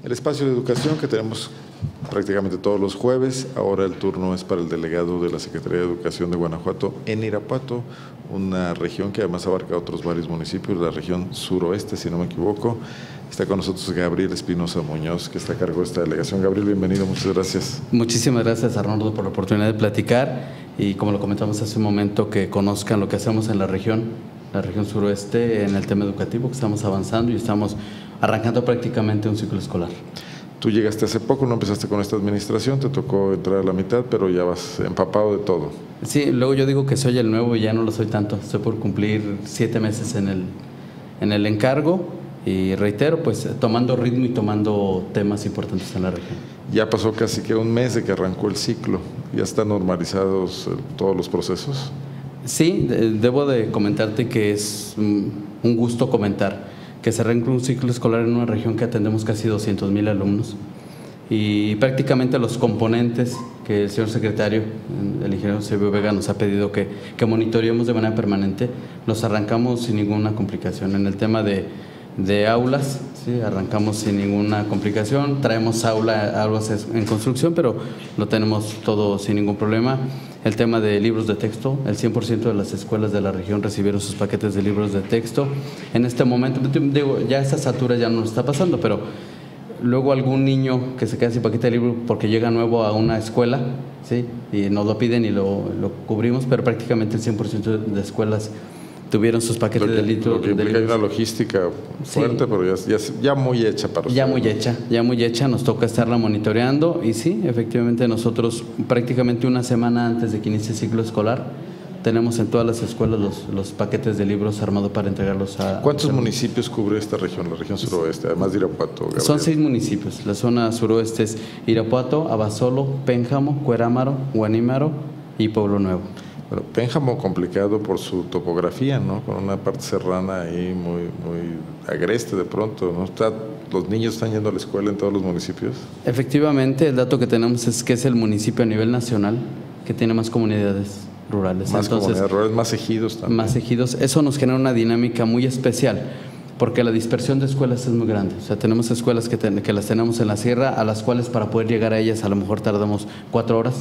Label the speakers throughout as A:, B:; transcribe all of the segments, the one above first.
A: El espacio de educación que tenemos prácticamente todos los jueves, ahora el turno es para el delegado de la Secretaría de Educación de Guanajuato en Irapuato, una región que además abarca otros varios municipios, la región suroeste, si no me equivoco. Está con nosotros Gabriel Espinosa Muñoz, que está a cargo de esta delegación. Gabriel, bienvenido, muchas gracias.
B: Muchísimas gracias, Arnoldo, por la oportunidad de platicar y, como lo comentamos hace un momento, que conozcan lo que hacemos en la región suroeste en el tema educativo, que estamos avanzando y estamos arrancando prácticamente un ciclo escolar.
A: Tú llegaste hace poco, no empezaste con esta administración, te tocó entrar a la mitad, pero ya vas empapado de todo.
B: Sí, luego yo digo que soy el nuevo y ya no lo soy tanto. Estoy por cumplir 7 meses en el encargo y reitero, pues tomando ritmo y tomando temas importantes en la región.
A: Ya pasó casi que un mes de que arrancó el ciclo, ¿ya están normalizados todos los procesos?
B: Sí, debo de comentarte que es un gusto comentar que se arranca un ciclo escolar en una región que atendemos casi 200,000 alumnos y prácticamente los componentes que el señor secretario, el ingeniero Eusebio Vega, nos ha pedido que monitoreemos de manera permanente, los arrancamos sin ninguna complicación. En el tema de aulas, ¿sí? Arrancamos sin ninguna complicación, traemos aulas en construcción, pero lo tenemos todo sin ningún problema. El tema de libros de texto, el 100% de las escuelas de la región recibieron sus paquetes de libros de texto. En este momento, digo, ya a estas alturas ya no nos está pasando, pero luego algún niño que se queda sin paquete de libro porque llega nuevo a una escuela, ¿sí? Y nos lo piden y lo cubrimos, pero prácticamente el 100% de escuelas tuvieron sus paquetes de litros.
A: Lo que implica hay una logística fuerte, sí, pero ya muy hecha para ustedes.
B: Ya muy hecha, nos toca estarla monitoreando y sí, efectivamente nosotros prácticamente una semana antes de que inicie el ciclo escolar tenemos en todas las escuelas los paquetes de libros armados para entregarlos a...
A: ¿Cuántos municipios cubre esta región, la región suroeste, además de Irapuato, Gabriel?
B: Son 6 municipios, la zona suroeste es Irapuato, Abasolo, Pénjamo, Cuerámaro, Guanímaro y Pueblo Nuevo.
A: Bueno, Pénjamo complicado por su topografía, ¿no? Con una parte serrana ahí muy agreste de pronto, ¿no? ¿Los niños están yendo a la escuela en todos los municipios?
B: Efectivamente, el dato que tenemos es que es el municipio a nivel nacional que tiene más comunidades rurales.
A: Más comunidades rurales, más ejidos también.
B: Más ejidos. Eso nos genera una dinámica muy especial, porque la dispersión de escuelas es muy grande. O sea, tenemos escuelas que las tenemos en la sierra, a las cuales para poder llegar a ellas a lo mejor tardamos 4 horas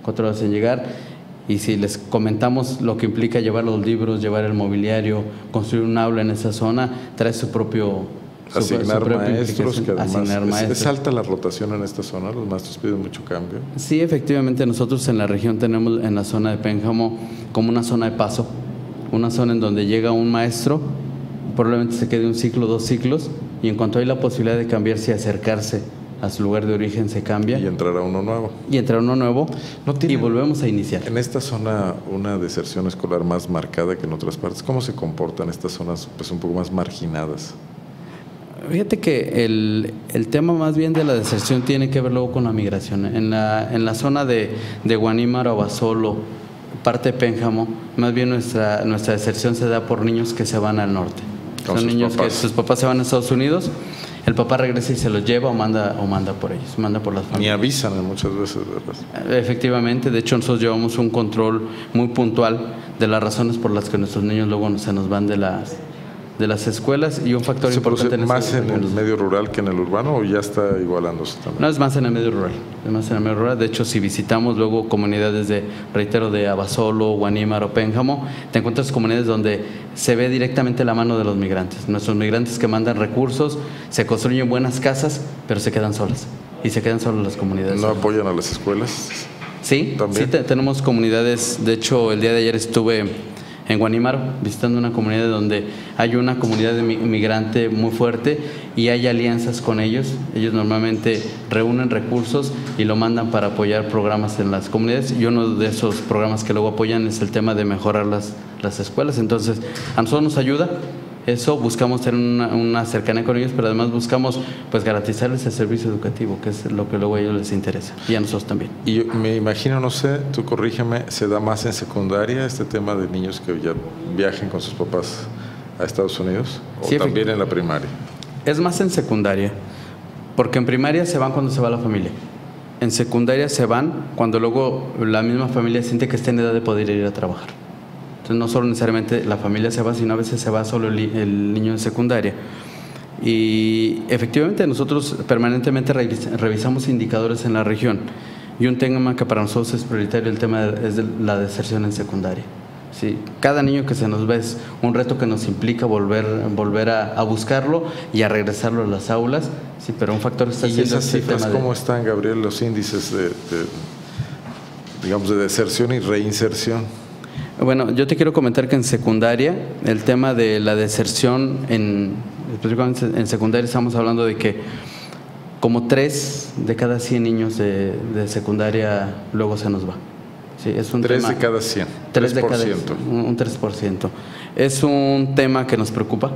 B: en llegar. Y si les comentamos lo que implica llevar los libros, llevar el mobiliario, construir un aula en esa zona, trae su propio...
A: Asignar maestros, que además es alta la rotación en esta zona, los maestros piden mucho cambio.
B: Sí, efectivamente, nosotros en la región tenemos en la zona de Pénjamo como una zona de paso, una zona en donde llega un maestro, probablemente se quede un ciclo, 2 ciclos, y en cuanto hay la posibilidad de cambiarse y acercarse a su lugar de origen, se cambia.
A: Y entrará uno nuevo.
B: Y volvemos a iniciar.
A: En esta zona una deserción escolar más marcada que en otras partes. ¿Cómo se comportan estas zonas pues un poco más marginadas?
B: Fíjate que el tema más bien de la deserción tiene que ver luego con la migración. En la zona de Guanímaro, Abasolo, parte de Pénjamo, más bien nuestra deserción se da por niños que se van al norte. Son niños que sus papás se van a Estados Unidos. El papá regresa y se los lleva o manda por ellos, manda por las familias.
A: Ni avisan muchas veces, ¿verdad?
B: Efectivamente, de hecho nosotros llevamos un control muy puntual de las razones por las que nuestros niños luego se nos van de las escuelas, y un factor importante
A: en más en el medio rural que en el urbano, ¿o ya está igualándose también?
B: No, es más en el medio rural, De hecho, si visitamos luego comunidades de Abasolo, Guanímaro, Pénjamo, te encuentras comunidades donde se ve directamente la mano de los migrantes. Nuestros migrantes que mandan recursos, se construyen buenas casas, pero se quedan solas. Y se quedan solas las comunidades.
A: ¿No apoyan a las escuelas?
B: Sí, tenemos comunidades. De hecho, el día de ayer estuve en Guanímaro, visitando una comunidad donde hay una comunidad de migrante muy fuerte y hay alianzas con ellos. Ellos normalmente reúnen recursos y lo mandan para apoyar programas en las comunidades, y uno de esos programas que luego apoyan es el tema de mejorar las escuelas. Entonces, a nosotros nos ayuda eso, buscamos tener una cercanía con ellos, pero además buscamos pues garantizarles el servicio educativo, que es lo que luego a ellos les interesa, y a nosotros también.
A: Y yo me imagino, no sé, tú corrígeme, ¿se da más en secundaria este tema de niños que ya viajen con sus papás a Estados Unidos? ¿O sí, también en la primaria?
B: Es más en secundaria, porque en primaria se van cuando se va la familia. En secundaria se van cuando luego la misma familia siente que está en edad de poder ir a trabajar. Entonces no solo necesariamente la familia se va, sino a veces se va solo el niño en secundaria. Y efectivamente nosotros permanentemente revisamos indicadores en la región, y un tema que para nosotros es prioritario, el tema es de la deserción en secundaria. Sí, cada niño que se nos va es un reto que nos implica volver a buscarlo y a regresarlo a las aulas, sí, pero un factor está
A: siendo... ¿Y esas cifras cómo están, Gabriel, los índices digamos, de deserción y reinserción?
B: Bueno, yo te quiero comentar que en secundaria, el tema de la deserción, específicamente en secundaria estamos hablando de que como 3 de cada 100 niños de secundaria luego se nos va. Sí, es un
A: 3
B: tema,
A: de cada 100,
B: 3%. De cada, un 3%. Es un tema que nos preocupa,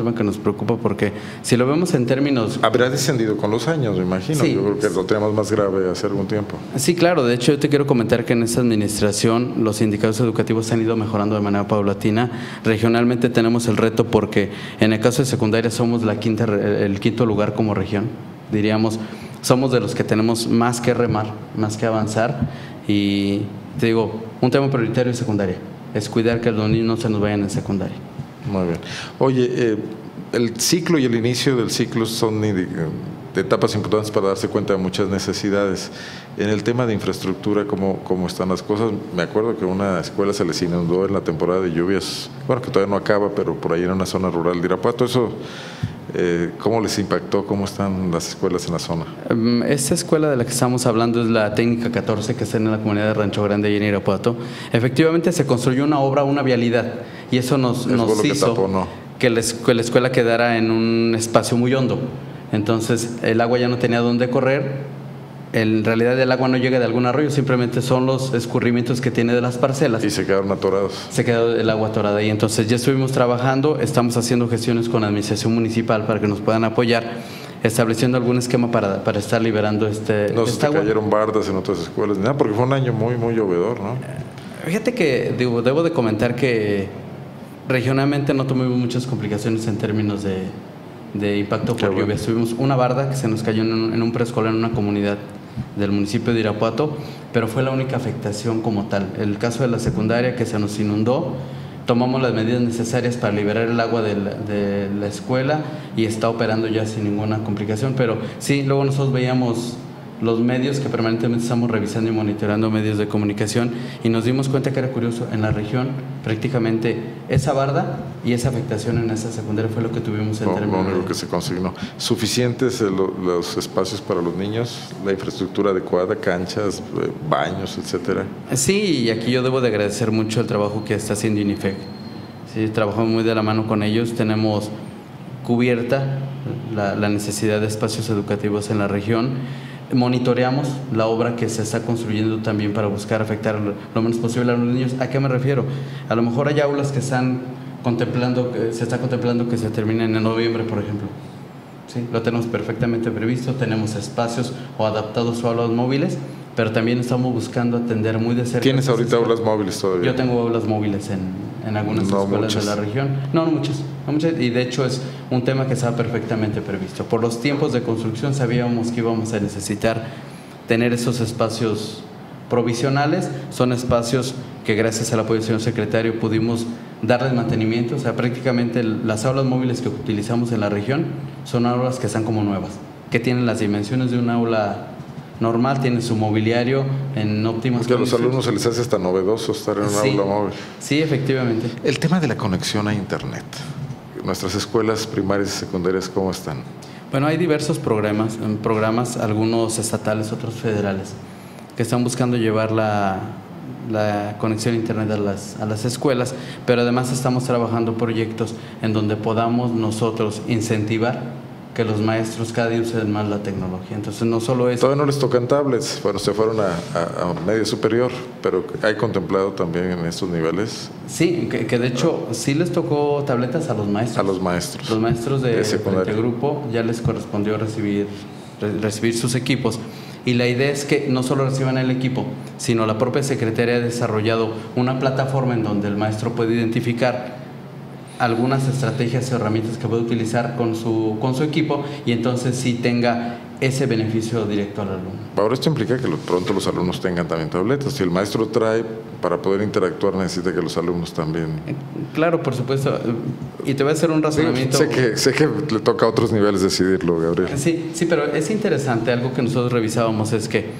B: porque si lo vemos en términos...
A: Habrá descendido con los años, me imagino. Sí, yo creo que lo tenemos más grave hace algún tiempo.
B: Sí, claro. De hecho, yo te quiero comentar que en esta administración los indicadores educativos se han ido mejorando de manera paulatina. Regionalmente tenemos el reto porque en el caso de secundaria somos el quinto lugar como región. Diríamos, somos de los que tenemos más que remar, más que avanzar. Y te digo, un tema prioritario en secundaria es cuidar que los niños no se nos vayan en secundaria.
A: Muy bien. Oye, el ciclo y el inicio del ciclo son de etapas importantes para darse cuenta de muchas necesidades. En el tema de infraestructura, ¿cómo están las cosas? Me acuerdo que una escuela se les inundó en la temporada de lluvias, bueno, que todavía no acaba, pero por ahí en una zona rural de Irapuato. Eso, ¿cómo les impactó? ¿Cómo están las escuelas en la zona?
B: Esta escuela de la que estamos hablando es la Técnica 14, que está en la comunidad de Rancho Grande y en Irapuato. Efectivamente se construyó una vialidad, y eso nos hizo que la escuela quedara en un espacio muy hondo. Entonces el agua ya no tenía dónde correr. En realidad el agua no llega de algún arroyo, simplemente son los escurrimientos que tiene de las parcelas.
A: Y se quedaron atorados.
B: Se quedó el agua atorada ahí. Entonces ya estuvimos trabajando, estamos haciendo gestiones con la administración municipal para que nos puedan apoyar, estableciendo algún esquema para estar liberando
A: no se
B: agua.
A: Cayeron bardas en otras escuelas, nada, porque fue un año muy, muy llovedor, ¿no?
B: Fíjate que debo de comentar que regionalmente no tuvimos muchas complicaciones en términos de impacto por lluvia. Tuvimos una barda que se nos cayó en un preescolar en una comunidad del municipio de Irapuato, pero fue la única afectación como tal. El caso de la secundaria, que se nos inundó, tomamos las medidas necesarias para liberar el agua de la escuela y está operando ya sin ninguna complicación, pero sí, luego nosotros veíamos los medios, que permanentemente estamos revisando y monitoreando medios de comunicación, y nos dimos cuenta que era curioso, en la región prácticamente esa barda y esa afectación en esa secundaria fue lo que tuvimos en términos.
A: Lo único que se consignó. ¿Suficientes los espacios para los niños? ¿La infraestructura adecuada? ¿Canchas, baños, etcétera?
B: Sí, y aquí yo debo de agradecer mucho el trabajo que está haciendo INIFEC. Sí, trabajamos muy de la mano con ellos, tenemos cubierta la necesidad de espacios educativos en la región. Monitoreamos la obra que se está construyendo también para buscar afectar lo menos posible a los niños. ¿A qué me refiero? A lo mejor hay aulas que se está contemplando que se terminen en noviembre, por ejemplo. Sí, lo tenemos perfectamente previsto, tenemos espacios o adaptados o aulas móviles, pero también estamos buscando atender muy de cerca.
A: ¿Tienes ahorita aulas móviles todavía?
B: Yo tengo aulas móviles en algunas escuelas de la región. No muchas, y de hecho es un tema que estaba perfectamente previsto. Por los tiempos de construcción sabíamos que íbamos a necesitar tener esos espacios provisionales. Son espacios que gracias al apoyo del señor secretario pudimos darles mantenimiento. O sea, prácticamente las aulas móviles que utilizamos en la región son aulas que están como nuevas, que tienen las dimensiones de un aula normal, tienen su mobiliario en óptimas
A: condiciones. Porque a los alumnos se les hace hasta novedoso estar en una aula móvil.
B: Sí, efectivamente.
A: El tema de la conexión a Internet. ¿Nuestras escuelas primarias y secundarias cómo están?
B: Bueno, hay diversos programas, algunos estatales, otros federales, que están buscando llevar la conexión a Internet a las escuelas, pero además estamos trabajando proyectos en donde podamos nosotros incentivar que los maestros cada día usen más la tecnología. Entonces no solo es...
A: Todavía no les tocan tablets, bueno, se fueron a media superior, pero ¿hay contemplado también en estos niveles?
B: Sí, que de hecho sí les tocó tabletas a los maestros.
A: A los maestros.
B: Los maestros de grupo ya les correspondió recibir sus equipos. Y la idea es que no solo reciban el equipo, sino la propia Secretaría ha desarrollado una plataforma en donde el maestro puede identificar algunas estrategias o herramientas que puede utilizar con su equipo y entonces sí tenga ese beneficio directo al alumno.
A: Ahora esto implica que pronto los alumnos tengan también tabletas. Si el maestro trae, para poder interactuar necesita que los alumnos también...
B: Claro, por supuesto. Y te voy a hacer un razonamiento...
A: Sé que le toca a otros niveles decidirlo, Gabriel.
B: Sí, pero es interesante. Algo que nosotros revisábamos es que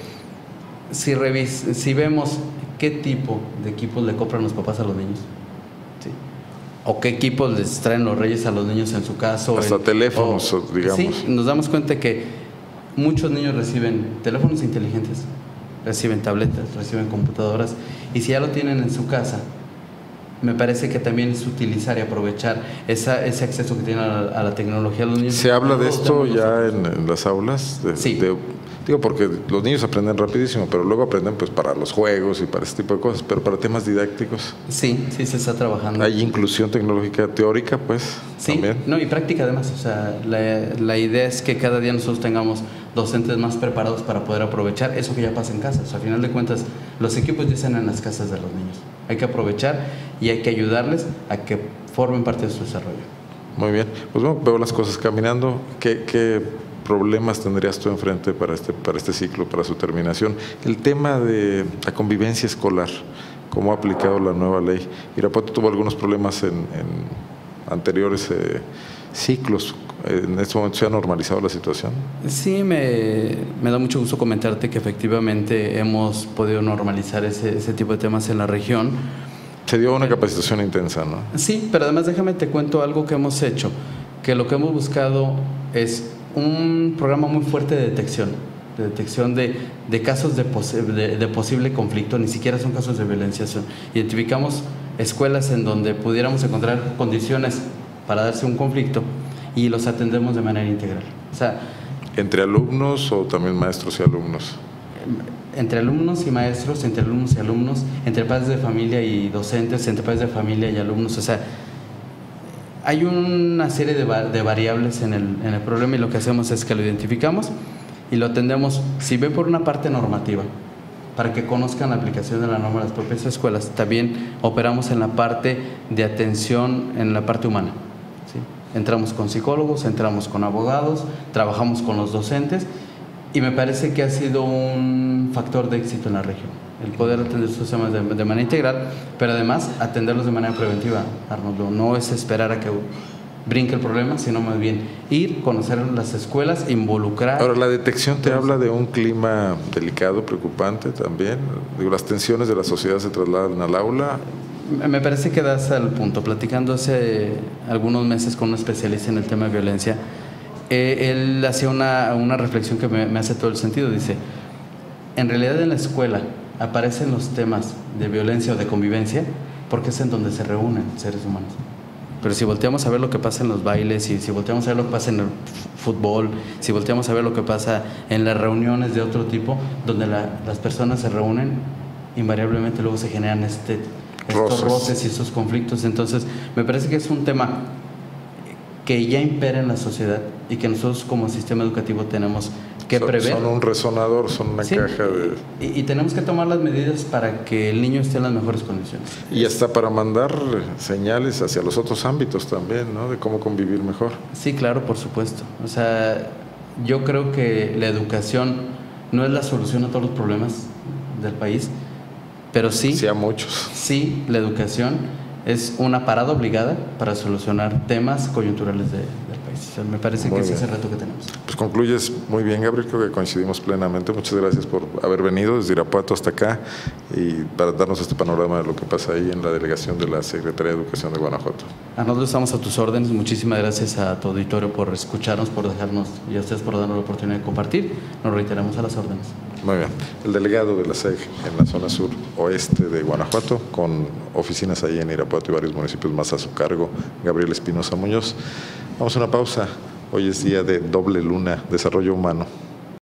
B: si vemos qué tipo de equipos le compran los papás a los niños, ¿sí? O qué equipos les traen los reyes a los niños en su caso.
A: Hasta teléfonos, digamos.
B: Sí, nos damos cuenta que muchos niños reciben teléfonos inteligentes, reciben tabletas, reciben computadoras, y si ya lo tienen en su casa, me parece que también es utilizar y aprovechar ese acceso que tienen a la tecnología los niños.
A: ¿Se habla de esto ya en las aulas?
B: Sí.
A: Digo, porque los niños aprenden rapidísimo, pero luego aprenden pues para los juegos y para este tipo de cosas, pero para temas didácticos.
B: Sí, se está trabajando.
A: ¿Hay inclusión tecnológica teórica, pues?
B: Sí,
A: también.
B: No, y práctica además. O sea, la idea es que cada día nosotros tengamos docentes más preparados para poder aprovechar eso que ya pasa en casa. O sea, a final de cuentas, los equipos ya están en las casas de los niños. Hay que aprovechar y hay que ayudarles a que formen parte de su desarrollo. Muy bien,
A: pues bueno, veo las cosas caminando. ¿Qué problemas tendrías tú enfrente para este ciclo, para su terminación? El tema de la convivencia escolar, ¿cómo ha aplicado la nueva ley? Irapuato tuvo algunos problemas en anteriores ciclos. ¿En este momento se ha normalizado la situación?
B: Sí, me da mucho gusto comentarte que efectivamente hemos podido normalizar ese tipo de temas en la región.
A: Se dio una capacitación intensa, ¿no?
B: Sí, pero además déjame te cuento algo que hemos hecho, que lo que hemos buscado es un programa muy fuerte de detección de casos de posible conflicto. Ni siquiera son casos de violencia. Identificamos escuelas en donde pudiéramos encontrar condiciones para darse un conflicto y los atendemos de manera integral. O sea,
A: ¿entre alumnos o también maestros y alumnos?
B: Entre alumnos y maestros, entre alumnos y alumnos, entre padres de familia y docentes, entre padres de familia y alumnos. O sea, hay una serie de variables en el problema, y lo que hacemos es que lo identificamos y lo atendemos, si ve por una parte normativa, para que conozcan la aplicación de la norma de las propias escuelas. También operamos en la parte de atención, en la parte humana, ¿sí? Entramos con psicólogos, entramos con abogados, trabajamos con los docentes, y me parece que ha sido un factor de éxito en la región, el poder atender estos temas de manera integral, pero además atenderlos de manera preventiva, Arnoldo. No es esperar a que brinque el problema, sino más bien ir, conocer las escuelas, involucrar.
A: Ahora, la detección te habla de un clima delicado, preocupante también. Digo, las tensiones de la sociedad se trasladan al aula.
B: Me parece que das al punto. Platicando hace algunos meses con un especialista en el tema de violencia, él hacía una reflexión que me hace todo el sentido. Dice, en realidad en la escuela aparecen los temas de violencia o de convivencia porque es en donde se reúnen seres humanos. Pero si volteamos a ver lo que pasa en los bailes, si volteamos a ver lo que pasa en el fútbol, si volteamos a ver lo que pasa en las reuniones de otro tipo, donde las personas se reúnen, invariablemente luego se generan estos roces y estos conflictos. Entonces, me parece que es un tema que ya impera en la sociedad y que nosotros como sistema educativo tenemos que prever.
A: Son un resonador, son una caja de...
B: Y tenemos que tomar las medidas para que el niño esté en las mejores condiciones.
A: Y hasta para mandar señales hacia los otros ámbitos también, ¿no? De cómo convivir mejor.
B: Sí, claro, por supuesto. O sea, yo creo que la educación no es la solución a todos los problemas del país, pero sí...
A: Sí, a muchos.
B: Sí, la educación es una parada obligada para solucionar temas coyunturales del país. O sea, me parece que ese es el reto que tenemos.
A: Pues concluyes muy bien, Gabriel, creo que coincidimos plenamente. Muchas gracias por haber venido desde Irapuato hasta acá y para darnos este panorama de lo que pasa ahí en la delegación de la Secretaría de Educación de Guanajuato.
B: Nosotros estamos a tus órdenes. Muchísimas gracias a tu auditorio por escucharnos, por dejarnos, y a ustedes por darnos la oportunidad de compartir. Nos reiteramos a las órdenes.
A: Muy bien. El delegado de la SEG en la zona sur oeste de Guanajuato, con oficinas ahí en Irapuato y varios municipios más a su cargo, Gabriel Espinosa Muñoz. Vamos a una pausa. Hoy es día de doble luna, desarrollo humano.